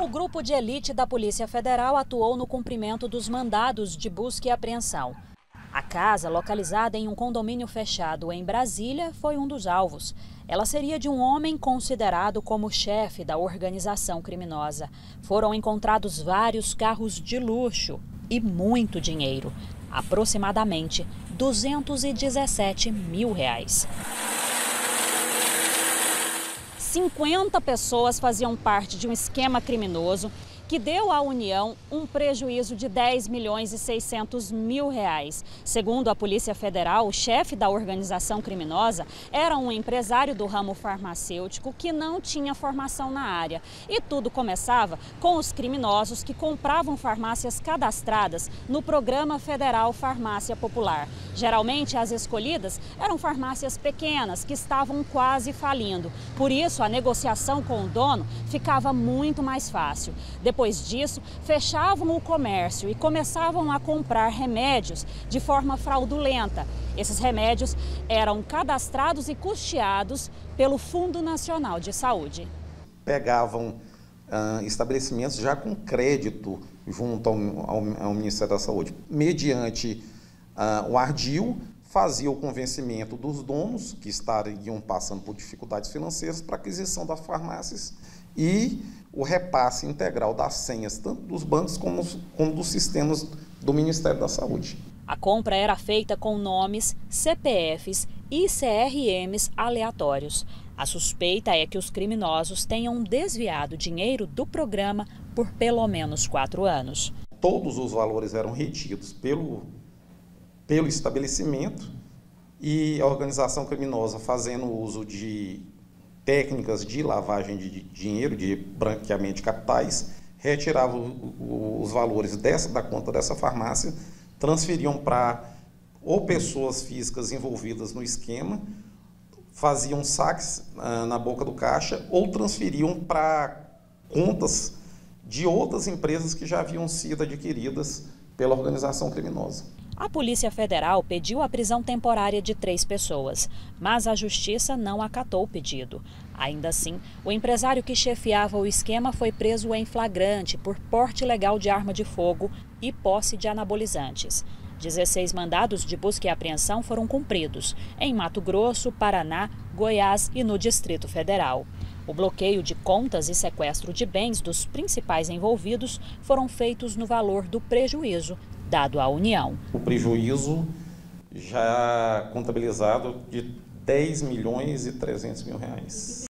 O grupo de elite da Polícia Federal atuou no cumprimento dos mandados de busca e apreensão. A casa, localizada em um condomínio fechado em Brasília, foi um dos alvos. Ela seria de um homem considerado como chefe da organização criminosa. Foram encontrados vários carros de luxo e muito dinheiro, aproximadamente R$217 mil. 50 pessoas faziam parte de um esquema criminoso que deu à União um prejuízo de R$10.600.000. Segundo a Polícia Federal, o chefe da organização criminosa era um empresário do ramo farmacêutico que não tinha formação na área. E tudo começava com os criminosos que compravam farmácias cadastradas no Programa Federal Farmácia Popular. Geralmente, as escolhidas eram farmácias pequenas que estavam quase falindo. Por isso, a negociação com o dono ficava muito mais fácil. Depois disso, fechavam o comércio e começavam a comprar remédios de forma fraudulenta. Esses remédios eram cadastrados e custeados pelo Fundo Nacional de Saúde. Pegavam estabelecimentos já com crédito junto ao Ministério da Saúde. Mediante o ardil, fazia o convencimento dos donos que estariam passando por dificuldades financeiras para a aquisição das farmácias e o repasse integral das senhas, tanto dos bancos como dos sistemas do Ministério da Saúde. A compra era feita com nomes, CPFs e CRMs aleatórios. A suspeita é que os criminosos tenham desviado dinheiro do programa por pelo menos 4 anos. Todos os valores eram retidos pelo estabelecimento e a organização criminosa, fazendo uso de técnicas de lavagem de dinheiro, de branqueamento de capitais, retiravam os valores da conta dessa farmácia, transferiam para ou pessoas físicas envolvidas no esquema, faziam saques na boca do caixa ou transferiam para contas de outras empresas que já haviam sido adquiridas pela organização criminosa. A Polícia Federal pediu a prisão temporária de 3 pessoas, mas a Justiça não acatou o pedido. Ainda assim, o empresário que chefiava o esquema foi preso em flagrante por porte ilegal de arma de fogo e posse de anabolizantes. 16 mandados de busca e apreensão foram cumpridos em Mato Grosso, Paraná, Goiás e no Distrito Federal. O bloqueio de contas e sequestro de bens dos principais envolvidos foram feitos no valor do prejuízo dado à União. O prejuízo já contabilizado de R$10.300.000.